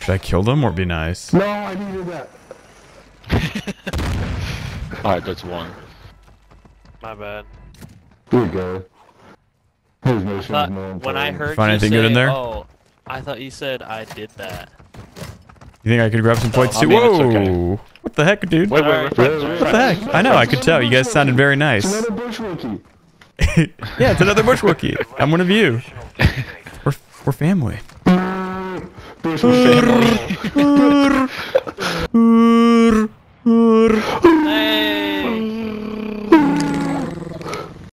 Should I kill them or be nice? No, I needed that. Alright, that's one. My bad. You're good. His mission is more When I important. heard Find you anything say, good in there? "Oh," I thought you said I did that. You think I could grab some points I too? mean, Whoa! it's okay. What the heck, dude? Wait, we're friends. Wait, We're What friends. the heck? I know, I could tell. You guys sounded very It's nice. another bush Wookie. Yeah, it's another bush Wookie. I'm one of you. We're family. Bush Wookie.